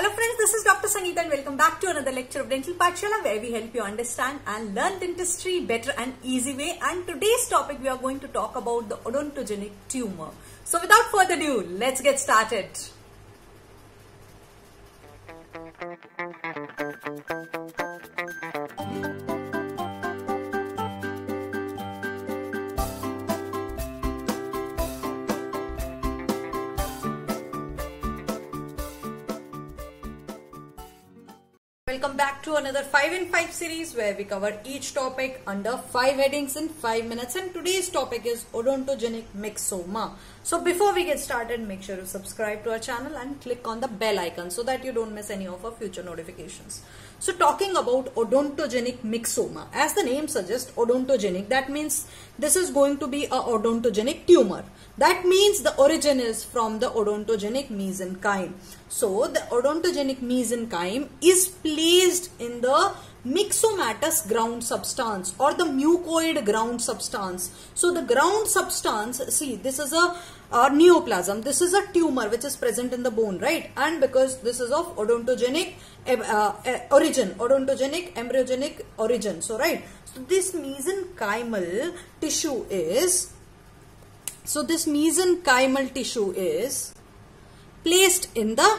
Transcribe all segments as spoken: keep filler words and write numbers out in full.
Hello friends, this is Doctor Sangeeta and welcome back to another lecture of Dental Pathshala where we help you understand and learn dentistry better and easy way. And today's topic we are going to talk about the odontogenic tumor. So without further ado, let's get started. Welcome back to another five in five series where we cover each topic under five headings in five minutes, and today's topic is odontogenic myxoma. So before we get started, make sure to subscribe to our channel and click on the bell icon so that you don't miss any of our future notifications. So talking about odontogenic myxoma, as the name suggests, odontogenic, that means this is going to be a odontogenic tumor. That means the origin is from the odontogenic mesenchyme. So the odontogenic mesenchyme is placed in the myxomatous ground substance or the mucoid ground substance. So the ground substance, see, this is a, a neoplasm. This is a tumor which is present in the bone, right? And because this is of odontogenic uh, uh, origin, odontogenic embryogenic origin. So, right. So this mesenchymal tissue is, so this mesenchymal tissue is placed in the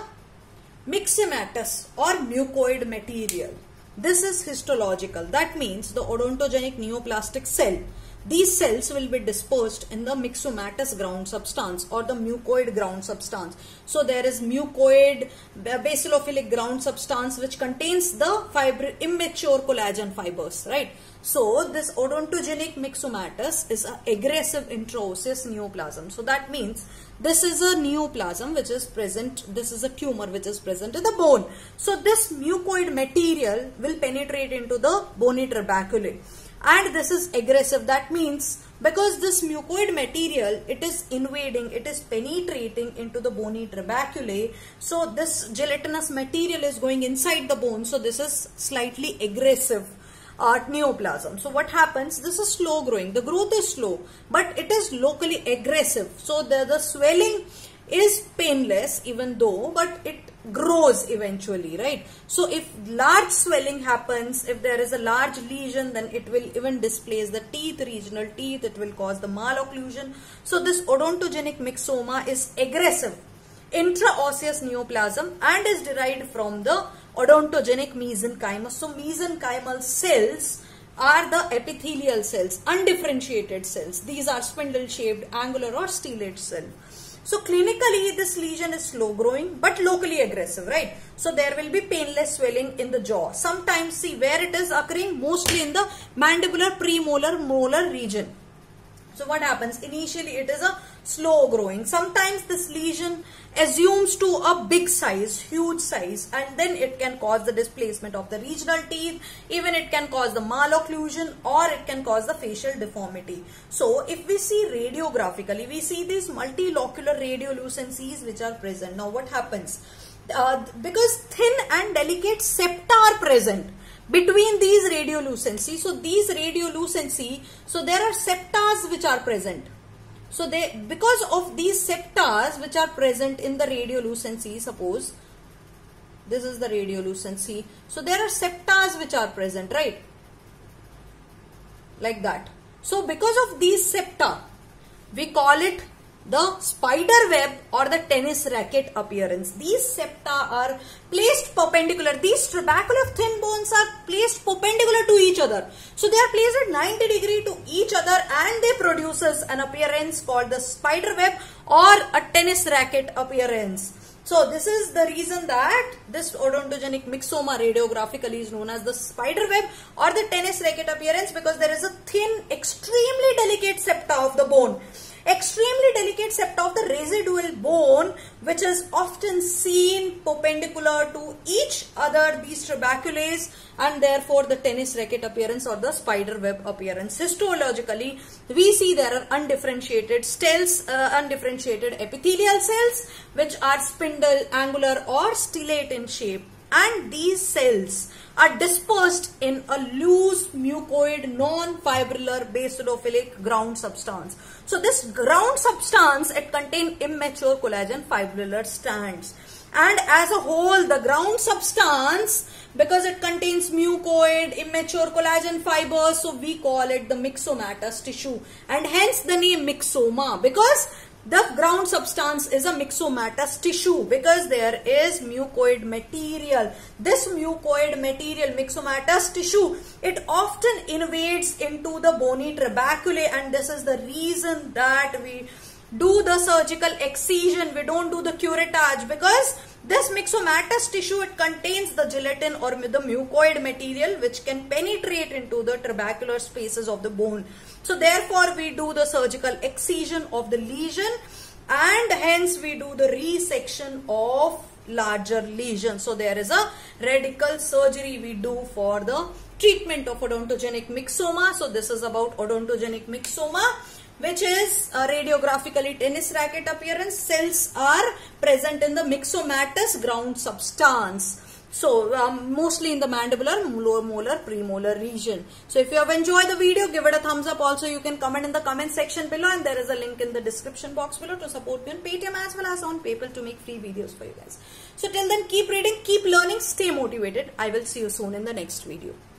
myxomatous or mucoid material. This is histological. That means the odontogenic neoplastic cell. These cells will be dispersed in the myxomatous ground substance or the mucoid ground substance. So there is mucoid basophilic ground substance which contains the fiber, immature collagen fibers, right? So this odontogenic myxomatous is an aggressive intraosseous neoplasm. So that means this is a neoplasm which is present, this is a tumor which is present in the bone. So this mucoid material will penetrate into the bony trabeculae. And this is aggressive. That means because this mucoid material, it is invading, it is penetrating into the bony trabeculae. So this gelatinous material is going inside the bone. So this is slightly aggressive uh, neoplasm. So what happens? This is slow growing. The growth is slow, but it is locally aggressive. So the, the swelling is painless even though, but it grows eventually, right? So if large swelling happens, if there is a large lesion, then it will even displace the teeth, regional teeth, it will cause the malocclusion. So this odontogenic myxoma is aggressive intraosseous neoplasm and is derived from the odontogenic mesenchyme. So mesenchymal cells are the epithelial cells, undifferentiated cells. These are spindle shaped, angular or stellate cell. So clinically this lesion is slow growing but locally aggressive, right? So there will be painless swelling in the jaw. Sometimes see where it is occurring, mostly in the mandibular premolar molar region. So what happens? Initially it is a slow growing. Sometimes this lesion assumes to a big size, huge size, and then it can cause the displacement of the regional teeth. Even it can cause the malocclusion or it can cause the facial deformity. So if we see radiographically, we see these multilocular radiolucencies which are present. Now what happens? Uh, because thin and delicate septa are present between these radiolucencies. So these radiolucency, so there are septas which are present. So they, because of these septas which are present in the radiolucency, suppose this is the radiolucency. So there are septas which are present, right? Like that. So because of these septa, we call it the spider web or the tennis racket appearance. These septa are placed perpendicular. These trabecular thin bones are placed perpendicular to each other. So they are placed at ninety degree to each other and they produces an appearance called the spider web or a tennis racket appearance. So this is the reason that this odontogenic myxoma radiographically is known as the spider web or the tennis racket appearance, because there is a thin, extremely delicate septa of the bone. Extremely delicate septa of the residual bone which is often seen perpendicular to each other, these trabeculae, and therefore the tennis racket appearance or the spider web appearance. Histologically, we see there are undifferentiated cells, uh, undifferentiated epithelial cells which are spindle, angular or stellate in shape, and these cells are dispersed in a loose mucoid non-fibrillar basophilic ground substance. So this ground substance, it contains immature collagen fibrillar strands. and as a whole the ground substance, because it contains mucoid, immature collagen fibers, so we call it the myxomatous tissue, and hence the name myxoma, because the ground substance is a myxomatous tissue because there is mucoid material. This mucoid material, myxomatous tissue, it often invades into the bony trabeculae, and this is the reason that we do the surgical excision. We don't do the curettage because this myxomatous tissue, it contains the gelatin or the mucoid material which can penetrate into the trabecular spaces of the bone. So therefore we do the surgical excision of the lesion, and hence we do the resection of larger lesions. So there is a radical surgery we do for the treatment of odontogenic myxoma. So this is about odontogenic myxoma, which is a radiographically tennis racket appearance. Cells are present in the myxomatous ground substance. So um, mostly in the mandibular, lower molar, premolar region. So if you have enjoyed the video, give it a thumbs up. Also you can comment in the comment section below, and there is a link in the description box below to support me on Paytm as well as on PayPal to make free videos for you guys. So till then, keep reading, keep learning, stay motivated. I will see you soon in the next video.